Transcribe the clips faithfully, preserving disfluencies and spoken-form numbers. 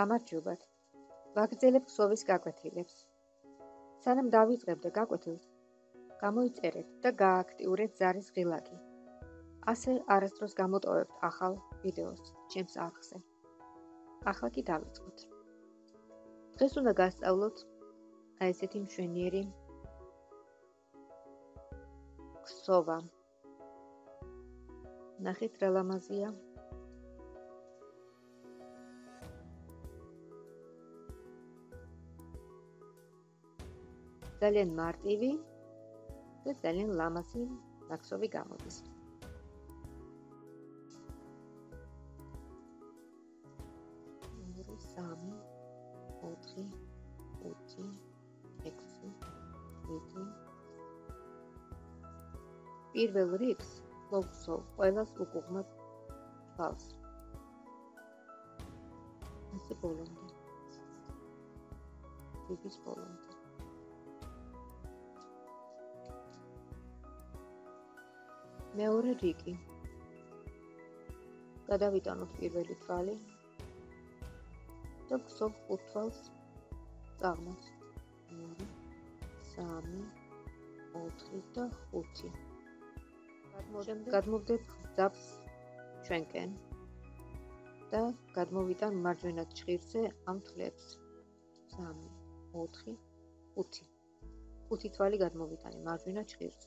გამარჯობათ. ვაგრძელებ ქსოვის გაკვეთილებს. სანამ დავიწყებდე გაკვეთილს, გამოიწერეთ და გააქტიურეთ ზარის ღილაკი. ასე არასდროს გამოტოვებთ ახალ ვიდეოს ჩემს არხზე. ახლა კი დავიწყოთ. დღეს უნდა გასწავლოთ აი ესეთი მშვენიერი ქსოვა. ნახეთ რა ლამაზია. ძალიან მარტივი და ძალიან ლამაზი ნახსოვი გამოდის. სამი, ოთხი, ხუთი, ექვსი, შვიდი. პირველ რიგს მოვხსოვ ყველას უკუღმად თვალს. ასე ბოლომდე. რიგის ბოლომდე. მეორე რიგი. გადავიტანოთ პირველი თვალი და ვხსოვ ხუთ თვალს წაღმას. ორი, სამი, ოთხი და ხუთი. გადმოვდეთ გზავს ჩვენკენ და გადმოვიტან მარჯვენა ჭხირზე ამ თვლებს. სამი, ოთხი, ხუთი. ხუთი თვალი გადმოვიტანე მარჯვენა ჭხირზე.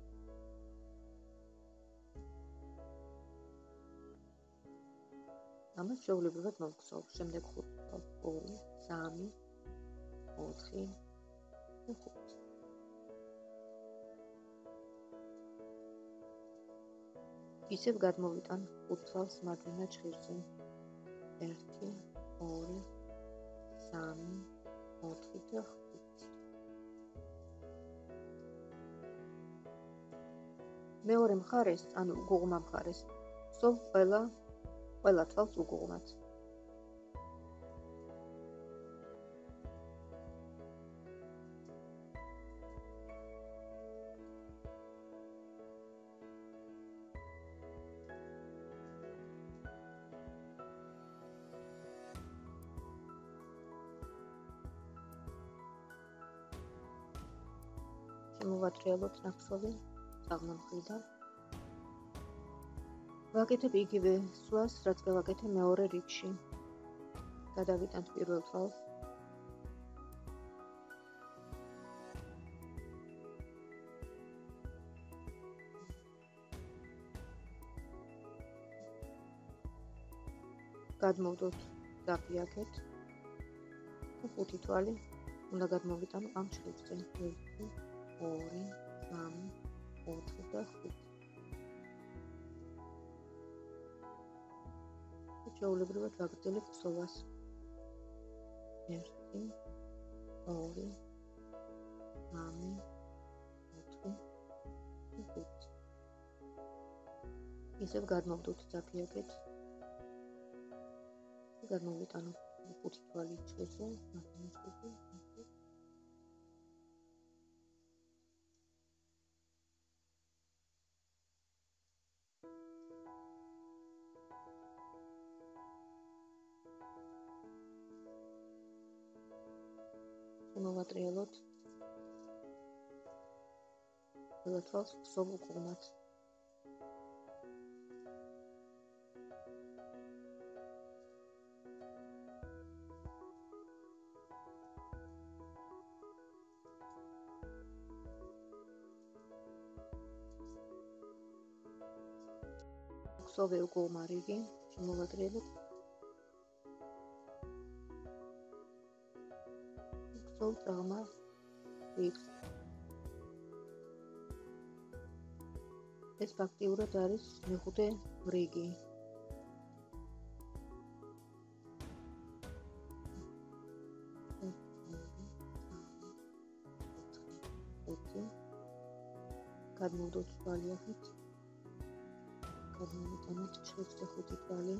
ამას ჩვეულებრივად მოვხსოვ. შემდეგ ხუთი თვალი. ორი, სამი, ოთხი და ხუთი. ისევ გადმოვიტან ხუთ თვალს მარჯვენა ჭხირზე. ერთი, ორი, სამი, ოთხი და ხუთი. მეორე მხარეს, ანუ უგუღმა მხარეს, ვხსოვ ყველა ყველა თვალს უგუღმად. შემოვატრიალოთ ნახსოვი წაღმა მხრიდან. ვაკეთებ იგივე სვას, რაც გავაკეთე მეორე რიგში. გადავიტანთ პირველ თვალს. გადმოვდოთ დაფიაქეთ და ხუთი თვალი უნდა გადმოვიტანო ამ ჭხირზე. ერთი, ორი, სამი, ოთხი და ხუთი. ჩვეულებრივად ვაგრძელებ ქსოვას. ერთი, ორი, სამი, ოთხი და ხუთი. ისევ გადმოვდოთ დაფიაქეთ. გადმოვიტანოთ ხუთი თვალი ჭხირზე, მარჯვენა ჭხირზე. შემოვატრიალოთ ყველა თვალს ვხსოვ უკუღმად. ვხსოვე უკუღმა რიგი. შემოვატრიალოთ. ვხსოვ წაღმა რიგს. ეს ფაქტიურად არის მეხუთე რიგი. გადმოვდოთ თვალი ახეთ. გადმოვიტანოთ ჭხირზე ხუთი თვალი.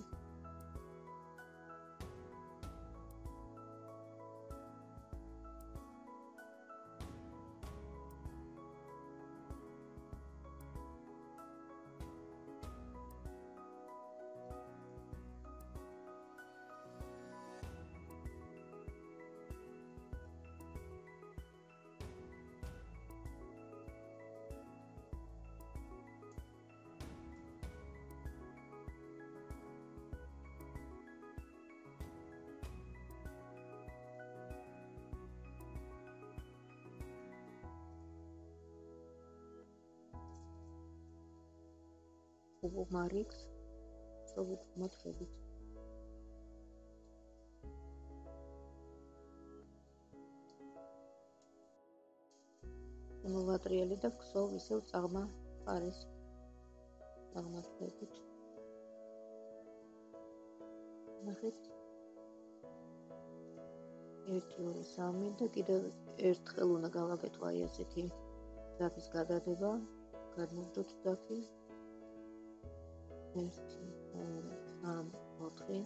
უგუღმა რიგს სოუგუღმა თხრებით. მოვატრიელი და ვქსოვ ისევ წაღმა ხარეს. წაღმა თხრებით. ნახეთ. ერთი, ორი, სამი და კიდევ ერთხელ უნდა გავაკეთო აი ასეთი ძაფის გადადება. გადმოვდოთ ძაფი. ერთი, ორი, სამი, ოთხი.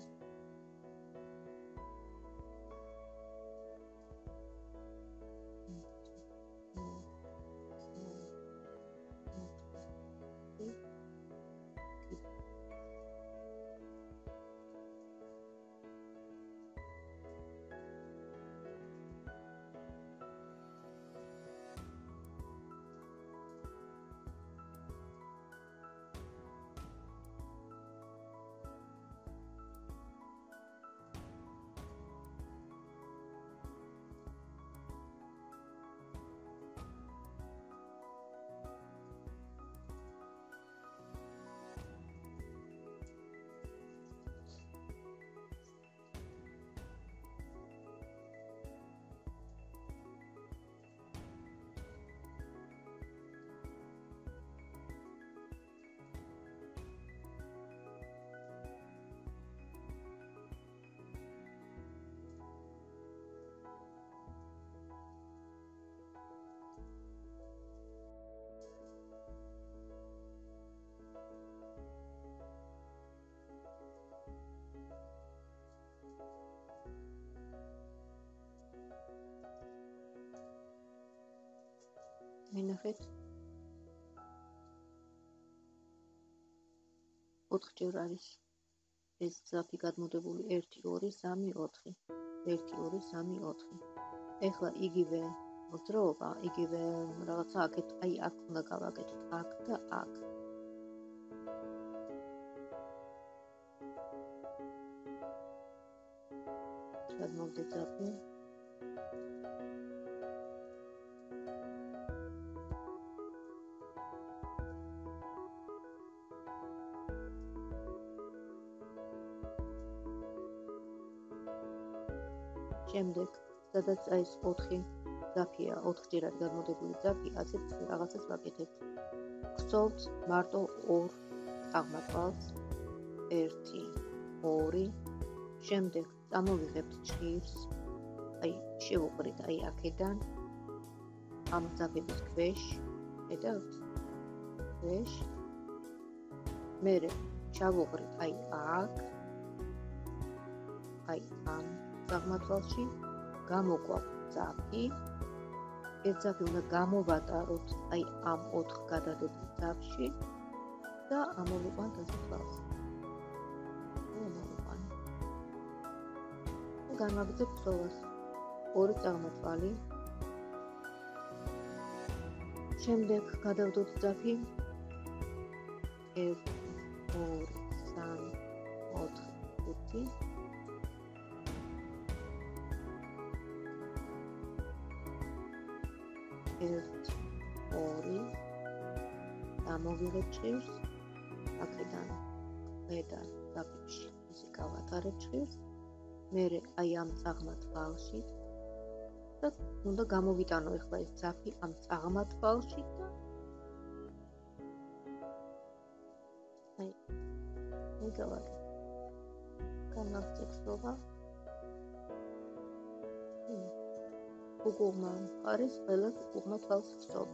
მინახეთ ოთხჯერ არის ეს ძაფი გადმოდებული ერთი, ორი, სამი, ოთხი. ერთი, ორი, სამი, ოთხი. ეხლა იგივე მოძრაობა, იგივე რაღაცა აქეთ, აი აქ უნდა გავაკეთოთ, აქ და აქ. გადმოვდე ძაფი. შემდეგ, სადაც აი ეს ოთხი ძაფია, ოთხჯერად გადმოდებული ძაფი, ასეთ რაღაცას ვაკეთებთ. ვხსოვთ მარტო ორ წაღმათვალს, ერთი, ორი. შემდეგ წამოვიღებთ ჭირს, აი შევუყრით აი აქედან, ამ ძაფების ქვეშ, ხედავთ? ქვეშ. მერე ჩავუყრით აი აქ, აი ამ წაღმათვალში, გამოგვაქვს ძაფი. ეს ძაფი უნდა გამოვატაროთ აი ამ ოთხ გადადებულ ძაფში და ამოვიყვანთ ასე თვალს. ამოვიყვანთ. და განვაგრძებ ქსოვას. ორი წაღმათვალი. შემდეგ გადავდოთ ძაფი. ერთი, ორი, სამი, ოთხი, ხუთი. ერთი, ორი, დამოვიღებ ჭირს, აქედან, ქვედან, დაფიში, ისე გავატარებ ჭირს, მერე აი ამ წაღმათვალში და უნდა გამოვიტანო ეხლა ეს ძაფი ამ წაღმათვალში და აი, მე გავაკეთე. განვაგრძებ ქსოვა. უგუღმა მხარეს ყველას უგუღმა თვალს ვხსოვ.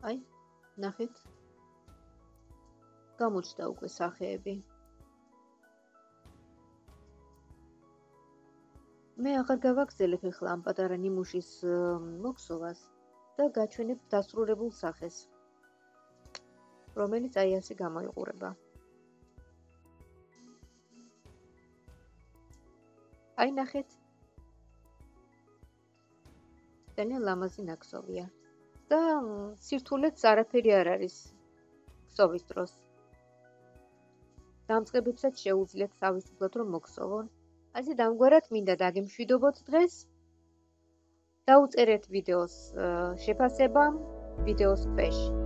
აი, ნახეთ. გამოჩნდა უკვე სახეები. მე აღარ გავაგზელებ ახლა ამ პატარა ნიმუშის მოქსოვას და გაჩვენებ დასრულებულ სახეს, რომელიც აი ასე გამოიყურება. აი ნახეთ. ძალიან ლამაზი ნაკსოვია და სირთულეც არაფერი არ არის ქსოვის დროს. დამწყებებსაც შეუძლიათ თავისუფლად რომ მოქსოვონ. ასე დამგვარად მინდა დაგემშვიდობოთ დღეს. დაუწერეთ ვიდეოს შეფასება ვიდეოს ქვეშ.